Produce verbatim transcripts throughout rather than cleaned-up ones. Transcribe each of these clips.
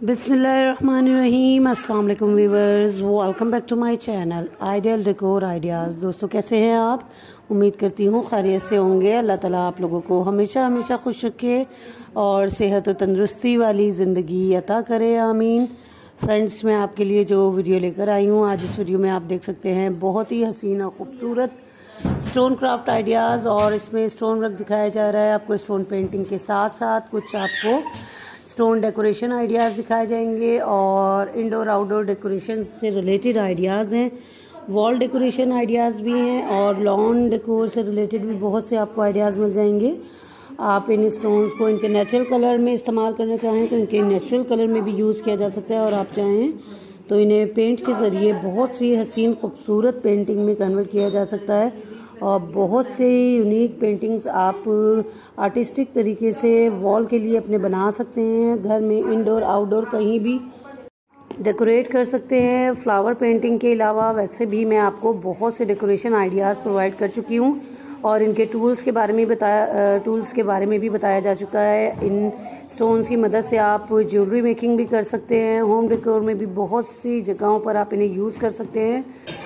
बिस्मिल्लाहिर्रहमानिर्रहीम। अस्सलाम वालेकुम viewers, welcome back to my channel ideal decor ideas. दोस्तों कैसे हैं आप? उम्मीद करती हूँ खैरियत से होंगे। अल्लाह ताला आप लोगों को हमेशा हमेशा खुश रखे और सेहत और तंदुरुस्ती वाली ज़िंदगी अता करे, आमीन। फ्रेंड्स, मैं आपके लिए जो वीडियो लेकर आई हूँ आज, इस वीडियो में आप देख सकते हैं बहुत ही हसीन और ख़ूबसूरत स्टोन क्राफ्ट आइडियाज़। और इसमें स्टोन वर्क दिखाया जा रहा है आपको। स्टोन पेंटिंग के साथ साथ कुछ आपको स्टोन डेकोरेशन आइडियाज़ दिखाए जाएंगे और इंडोर आउटडोर डेकोरेशन से रिलेटेड आइडियाज़ हैं। वॉल डेकोरेशन आइडियाज़ भी हैं और लॉन डेकोर से रिलेटेड भी बहुत से आपको आइडियाज़ मिल जाएंगे। आप इन स्टोन्स को इनके नेचुरल कलर में इस्तेमाल करना चाहें तो इनके नेचुरल कलर में भी यूज़ किया जा सकता है, और आप चाहें तो इन्हें पेंट के ज़रिए बहुत सी हसीन खूबसूरत पेंटिंग में कन्वर्ट किया जा सकता है। और बहुत से यूनिक पेंटिंग्स आप आर्टिस्टिक तरीके से वॉल के लिए अपने बना सकते हैं। घर में इंडोर आउटडोर कहीं भी डेकोरेट कर सकते हैं। फ्लावर पेंटिंग के अलावा वैसे भी मैं आपको बहुत से डेकोरेशन आइडियाज़ प्रोवाइड कर चुकी हूँ और इनके टूल्स के बारे में बताया टूल्स के बारे में भी बताया जा चुका है। इन स्टोन्स की मदद से आप ज्वेलरी मेकिंग भी कर सकते हैं। होम डेकोर में भी बहुत सी जगहों पर आप इन्हें यूज़ कर सकते हैं।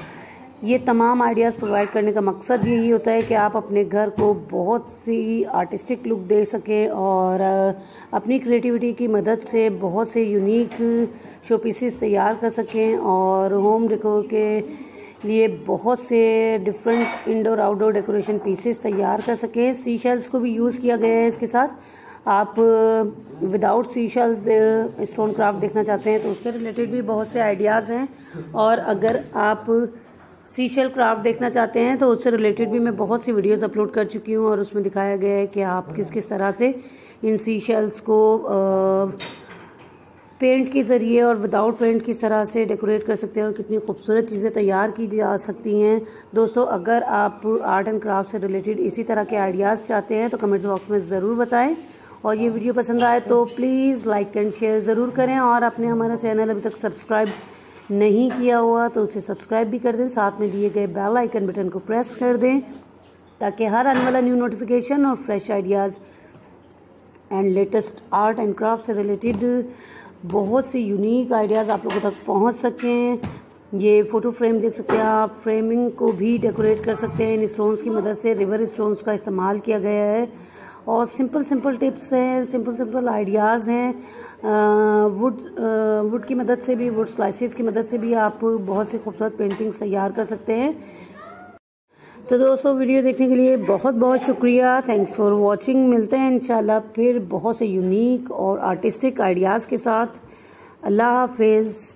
ये तमाम आइडियाज़ प्रोवाइड करने का मकसद यही होता है कि आप अपने घर को बहुत सी आर्टिस्टिक लुक दे सकें और अपनी क्रिएटिविटी की मदद से बहुत से यूनिक शो पीसेस तैयार कर सकें और होम डेकोर के लिए बहुत से different indoor outdoor decoration pieces तैयार कर सकें। सी शेल्स को भी यूज़ किया गया है इसके साथ। आप without sea shells stone craft देखना चाहते हैं तो उससे रिलेटेड भी बहुत से आइडियाज़ हैं। और अगर आप सी शेल क्राफ्ट देखना चाहते हैं तो उससे रिलेटेड भी मैं बहुत सी वीडियोस अपलोड कर चुकी हूँ और उसमें दिखाया गया है कि आप किस किस तरह से इन सी शेल्स को आ, पेंट के ज़रिए और विदाउट पेंट किस तरह से डेकोरेट कर सकते हैं और कितनी खूबसूरत चीज़ें तैयार की जा सकती हैं। दोस्तों, अगर आप आर्ट एंड क्राफ्ट से रिलेटेड इसी तरह के आइडियाज़ चाहते हैं तो कमेंट बॉक्स में ज़रूर बताएं। और ये वीडियो पसंद आए तो प्लीज़ लाइक एंड शेयर ज़रूर करें। और आपने हमारा चैनल अभी तक सब्सक्राइब नहीं किया हुआ तो उसे सब्सक्राइब भी कर दें। साथ में दिए गए बेल आइकन बटन को प्रेस कर दें ताकि हर आने वाला न्यू नोटिफिकेशन और fresh ideas and latest art and craft से रिलेटेड बहुत से यूनिक आइडियाज़ आप लोगों तक पहुंच सकें। ये फ़ोटो फ्रेम देख सकते हैं आप। फ्रेमिंग को भी डेकोरेट कर सकते हैं। इन स्टोन्स की मदद से रिवर स्टोन्स का इस्तेमाल किया गया है और सिंपल सिंपल टिप्स हैं, सिंपल सिंपल आइडियाज़ हैं। वुड वुड की मदद से भी, वुड स्लाइसेस की मदद से भी आप बहुत सी खूबसूरत पेंटिंग्स तैयार कर सकते हैं। तो दोस्तों, वीडियो देखने के लिए बहुत बहुत शुक्रिया। Thanks for watching. मिलते हैं इंशाल्लाह फिर बहुत से यूनिक और आर्टिस्टिक आइडियाज़ के साथ। अल्लाह हाफिज़।